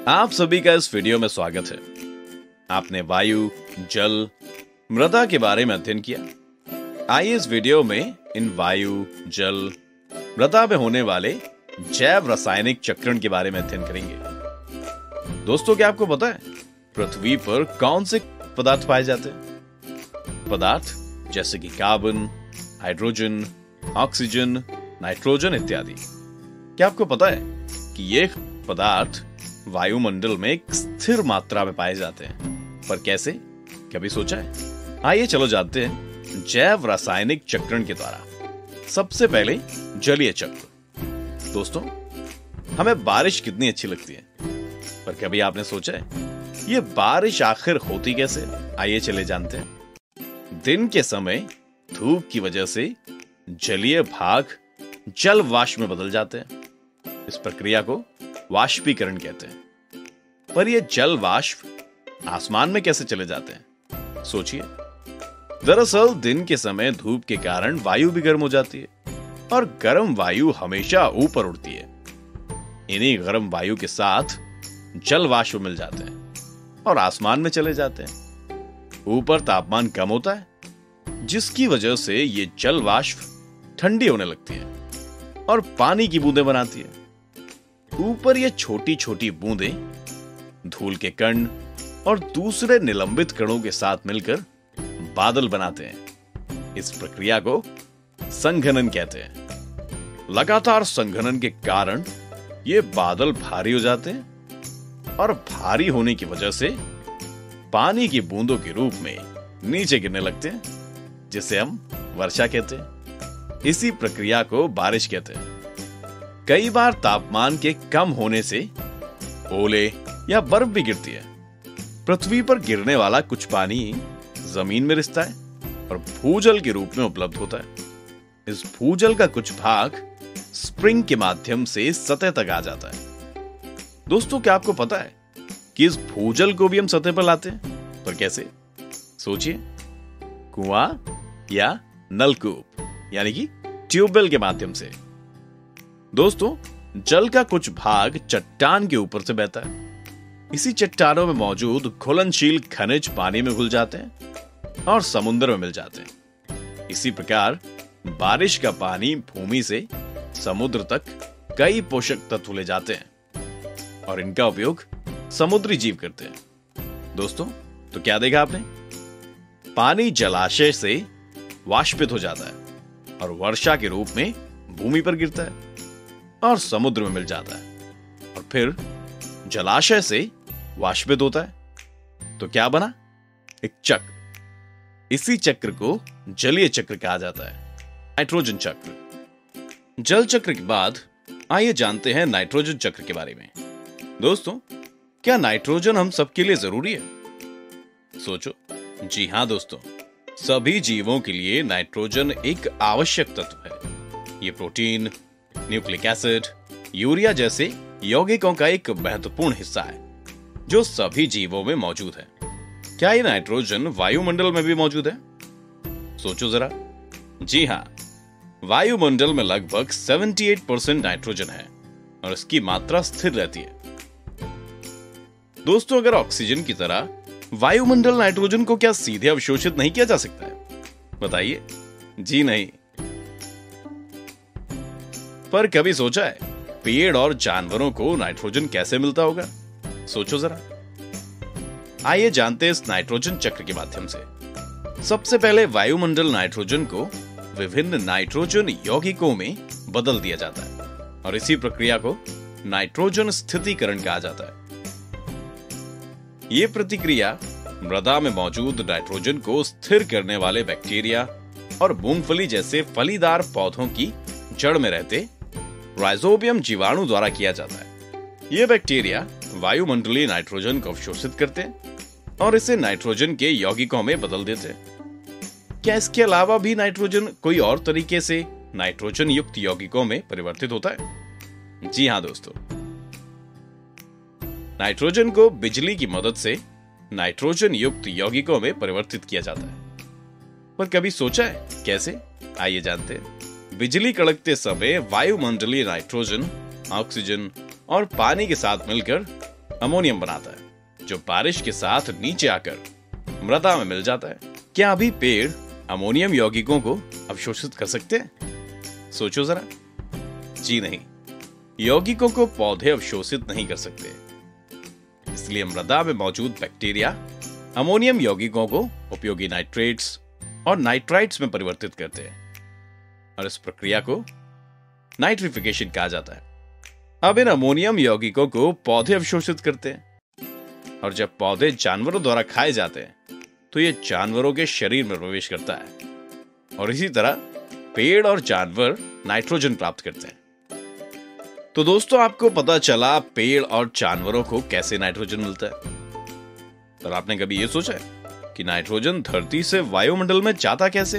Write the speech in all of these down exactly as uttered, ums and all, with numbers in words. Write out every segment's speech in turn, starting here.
आप सभी का इस वीडियो में स्वागत है। आपने वायु, जल, मृदा के बारे में अध्ययन किया। आइए इस वीडियो में इन वायु, जल, मृदा में होने वाले जैव रासायनिक चक्रण के बारे में अध्ययन करेंगे। दोस्तों, क्या आपको पता है पृथ्वी पर कौन से पदार्थ पाए जाते हैं? पदार्थ जैसे कि कार्बन, हाइड्रोजन, ऑक्सीजन, नाइट्रोजन इत्यादि। क्या आपको पता है कि ये पदार्थ वायुमंडल में एक स्थिर मात्रा में पाए जाते हैं? पर कैसे, कभी सोचा है? आइए चलो जानते हैं जैव रासायनिक चक्रण के द्वारा। सबसे पहले जलीय चक्र। दोस्तों, हमें बारिश कितनी अच्छी लगती है, पर कभी आपने सोचा है ये बारिश आखिर होती कैसे? आइए चले जानते हैं। दिन के समय धूप की वजह से जलीय भाग जल वाष्प में बदल जाते हैं। इस प्रक्रिया को वाष्पीकरण कहते हैं। पर ये जल वाष्प आसमान में कैसे चले जाते हैं? सोचिए। दरअसल दिन के समय धूप के कारण वायु भी गर्म हो जाती है और गर्म वायु हमेशा ऊपर उड़ती है। इन्हीं गर्म वायु के साथ जल वाष्प मिल जाते हैं और आसमान में चले जाते हैं। ऊपर तापमान कम होता है, जिसकी वजह से ये जल वाष्प ठंडी होने लगती है और पानी की बूंदें बनाती है। ऊपर ये छोटी छोटी बूंदें धूल के कण और दूसरे निलंबित कणों के साथ मिलकर बादल बनाते हैं। इस प्रक्रिया को संघनन कहते हैं। लगातार संघनन के कारण ये बादल भारी हो जाते हैं और भारी होने की वजह से पानी की बूंदों के रूप में नीचे गिरने लगते हैं, जिसे हम वर्षा कहते हैं। इसी प्रक्रिया को बारिश कहते हैं। कई बार तापमान के कम होने से ओले या बर्फ भी गिरती है। पृथ्वी पर गिरने वाला कुछ पानी जमीन में रिसता है और भूजल के रूप में उपलब्ध होता है। इस भूजल का कुछ भाग स्प्रिंग के माध्यम से सतह तक आ जाता है। दोस्तों, क्या आपको पता है कि इस भूजल को भी हम सतह पर लाते हैं? पर कैसे? सोचिए। कुआं या नलकूप यानी कि ट्यूबवेल के माध्यम से। दोस्तों, जल का कुछ भाग चट्टान के ऊपर से बहता है। इसी चट्टानों में मौजूद घुलनशील खनिज पानी में घुल जाते हैं और समुद्र में मिल जाते हैं। इसी प्रकार बारिश का पानी भूमि से समुद्र तक कई पोषक तत्व ले जाते हैं और इनका उपयोग समुद्री जीव करते हैं। दोस्तों, तो क्या देखा आपने? पानी जलाशय से वाष्पित हो जाता है और वर्षा के रूप में भूमि पर गिरता है और समुद्र में मिल जाता है और फिर जलाशय से वाष्पित होता है। तो क्या बना? एक चक्र। इसी चक्र को जलीय चक्र कहा जाता है। नाइट्रोजन चक्र। जल चक्र के बाद आइए जानते हैं नाइट्रोजन चक्र के बारे में। दोस्तों, क्या नाइट्रोजन हम सबके लिए जरूरी है? सोचो। जी हां दोस्तों, सभी जीवों के लिए नाइट्रोजन एक आवश्यक तत्व है। ये प्रोटीन, न्यूक्लिक एसिड, यूरिया जैसे यौगिकों का एक महत्वपूर्ण हिस्सा है जो सभी जीवों में मौजूद है। क्या ये नाइट्रोजन वायुमंडल में भी मौजूद है? सोचो जरा। जी हां, वायुमंडल में लगभग अठहत्तर परसेंट नाइट्रोजन है और इसकी मात्रा स्थिर रहती है। दोस्तों, अगर ऑक्सीजन की तरह वायुमंडल नाइट्रोजन को क्या सीधे अवशोषित नहीं किया जा सकता है? बताइए। जी नहीं। पर कभी सोचा है पेड़ और जानवरों को नाइट्रोजन कैसे मिलता होगा? सोचो जरा। आइए जानते हैं इस नाइट्रोजन चक्र के माध्यम से। सबसे पहले वायुमंडल नाइट्रोजन को विभिन्न नाइट्रोजन यौगिकों में बदल दिया जाता है और इसी प्रक्रिया को नाइट्रोजन स्थितीकरण कहा जाता है। यह प्रतिक्रिया मृदा में मौजूद नाइट्रोजन को स्थिर करने वाले बैक्टीरिया और मूंगफली जैसे फलीदार पौधों की जड़ में रहते राइजोबियम जीवाणु द्वारा किया जाता है। ये बैक्टीरिया वायुमंडलीय नाइट्रोजन को अवशोषित करते हैं और इसे नाइट्रोजन के यौगिकों में बदल देते हैं। क्या इसके अलावा भी नाइट्रोजन कोई और तरीके से नाइट्रोजन युक्त यौगिकों में परिवर्तित होता है? जी हां दोस्तों, नाइट्रोजन को बिजली की मदद से नाइट्रोजन युक्त यौगिकों में परिवर्तित किया जाता है। पर कभी सोचा है कैसे? आइए जानते हैं। बिजली कड़कते समय वायुमंडलीय नाइट्रोजन, ऑक्सीजन और पानी के साथ मिलकर अमोनियम बनाता है, जो बारिश के साथ नीचे आकर मृदा में मिल जाता है। क्या अभी पेड़ अमोनियम यौगिकों को अवशोषित कर सकते हैं? सोचो जरा। जी नहीं, यौगिकों को पौधे अवशोषित नहीं कर सकते। इसलिए मृदा में मौजूद बैक्टीरिया अमोनियम यौगिकों को उपयोगी नाइट्रेट्स और नाइट्राइट्स में परिवर्तित करते हैं और इस प्रक्रिया को नाइट्रिफिकेशन कहा जाता है। अब इन अमोनियम यौगिकों को पौधे अवशोषित करते हैं और जब पौधे जानवरों द्वारा खाए जाते हैं तो ये जानवरों के शरीर में प्रवेश करता है और इसी तरह पेड़ और जानवर नाइट्रोजन प्राप्त करते हैं। तो दोस्तों, आपको पता चला पेड़ और जानवरों को कैसे नाइट्रोजन मिलता है। पर आपने कभी यह सोचा है कि नाइट्रोजन धरती से वायुमंडल में जाता कैसे?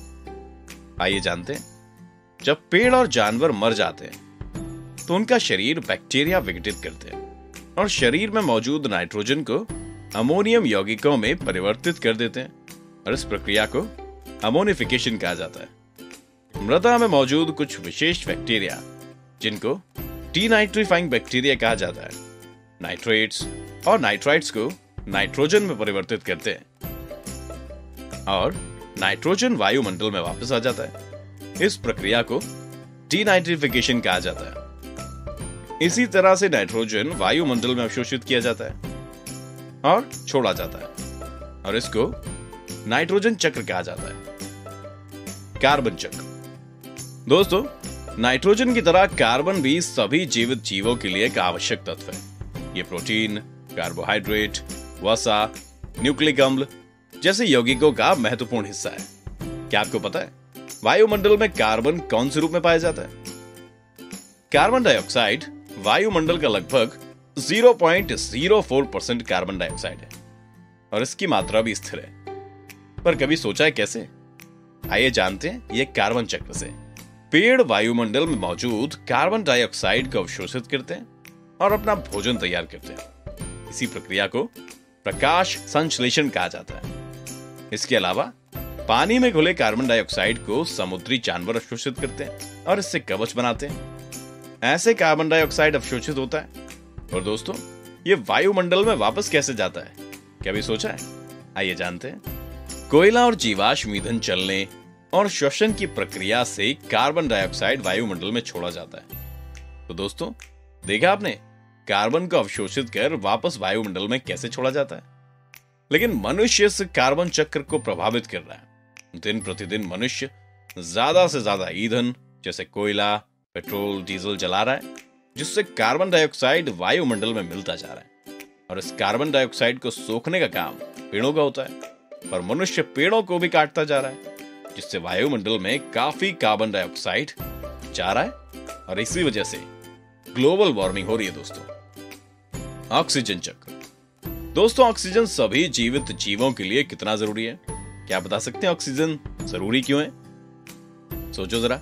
आइए जानते हैं। जब पेड़ और जानवर मर जाते हैं तो उनका शरीर बैक्टीरिया विघटित करते हैं और शरीर में मौजूद नाइट्रोजन को अमोनियम यौगिकों में परिवर्तित कर देते हैं और इस प्रक्रिया को अमोनिफिकेशन कहा जाता है। मृदा में मौजूद कुछ विशेष बैक्टीरिया, जिनको डीनाइट्रीफाइंग बैक्टीरिया कहा जाता है, नाइट्रेट्स और नाइट्राइट्स को नाइट्रोजन में परिवर्तित करते हैं और नाइट्रोजन वायुमंडल में वापस आ जाता है। इस प्रक्रिया को डीनाइट्रिफिकेशन कहा जाता है। इसी तरह से नाइट्रोजन वायुमंडल में अवशोषित किया जाता है और छोड़ा जाता है और इसको नाइट्रोजन चक्र कहा जाता है। कार्बन चक्र। दोस्तों, नाइट्रोजन की तरह कार्बन भी सभी जीवित जीवों के लिए एक आवश्यक तत्व है। ये प्रोटीन, कार्बोहाइड्रेट, वसा, न्यूक्लिक अम्ल जैसे यौगिकों का महत्वपूर्ण हिस्सा है। क्या आपको पता है वायुमंडल में कार्बन कौन से रूप में पाया जाता है? कार्बन डाइऑक्साइड वायुमंडल का लगभग zero point zero four percent carbon dioxide है और इसकी मात्रा भी स्थिर है। पर कभी सोचा है कैसे? आइए जानते हैं ये कार्बन चक्र से। पेड़ वायुमंडल में मौजूद कार्बन डाइऑक्साइड को अवशोषित करते हैं और अपना भोजन तैयार करते हैं। इसी प्रक्रिया को प्रकाश संश्लेषण कहा जाता है। इसके अलावा पानी में घुले कार्बन डाइऑक्साइड को समुद्री जानवर अवशोषित करते हैं और इससे कवच बनाते हैं। ऐसे कार्बन डाइऑक्साइड अवशोषित होता है और दोस्तों, ये वायुमंडल में वापस कैसे जाता है? क्या भी सोचा है? आइए जानते हैं। कोयला और जीवाश्म ईंधन चलने और श्वसन की प्रक्रिया से कार्बन डाइऑक्साइड वायुमंडल में छोड़ा जाता है। तो दोस्तों, देखा आपने कार्बन को अवशोषित कर वापस वायुमंडल में कैसे छोड़ा जाता है। लेकिन मनुष्य इस कार्बन चक्र को प्रभावित कर रहा है। दिन प्रतिदिन मनुष्य ज्यादा से ज्यादा ईंधन जैसे कोयला, पेट्रोल, डीजल जला रहा है, जिससे कार्बन डाइऑक्साइड वायुमंडल में मिलता जा रहा है और इस कार्बन डाइऑक्साइड को सोखने का काम पेड़ों का होता है। पर मनुष्य पेड़ों को भी काटता जा रहा है, जिससे वायुमंडल में काफी कार्बन डाइऑक्साइड जा रहा है और इसी वजह से ग्लोबल वार्मिंग हो रही है। दोस्तों, ऑक्सीजन चक्र। दोस्तों, ऑक्सीजन सभी जीवित जीवों के लिए कितना जरूरी है? क्या बता सकते हैं ऑक्सीजन जरूरी क्यों है? सोचो जरा।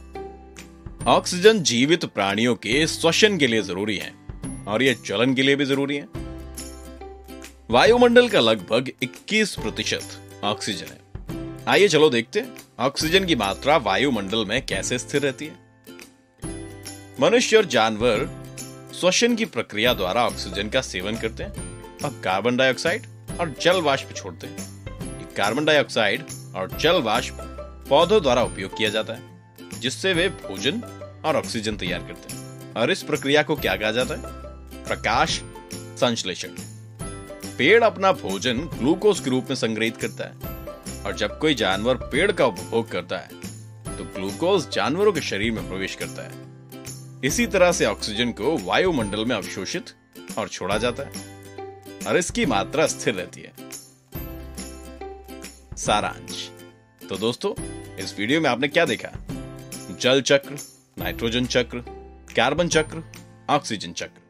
ऑक्सीजन जीवित प्राणियों के श्वसन के लिए जरूरी है और यह ज्वलन के लिए भी जरूरी है। वायुमंडल का लगभग इक्कीस प्रतिशत ऑक्सीजन है। आइए चलो देखते हैं ऑक्सीजन की मात्रा वायुमंडल में कैसे स्थिर रहती है। मनुष्य और जानवर श्वसन की प्रक्रिया द्वारा ऑक्सीजन का सेवन करते हैं और कार्बन डाइऑक्साइड और जल वाष्प छोड़ते हैं। कार्बन डाइऑक्साइड और जल वाष्प पौधों द्वारा उपयोग किया जाता है, जिससे वे भोजन और ऑक्सीजन तैयार करते हैं और इस प्रक्रिया को क्या कहा जाता है? प्रकाश संश्लेषण। पेड़ अपना भोजन ग्लूकोज के रूप में संग्रहित करता है और जब कोई जानवर पेड़ का उपभोग करता है तो ग्लूकोज जानवरों के शरीर में प्रवेश करता है। इसी तरह से ऑक्सीजन को वायुमंडल में अवशोषित और छोड़ा जाता है और इसकी मात्रा स्थिर रहती है। सारांश। तो दोस्तों, इस वीडियो में आपने क्या देखा? जल चक्र, नाइट्रोजन चक्र, कार्बन चक्र, ऑक्सीजन चक्र।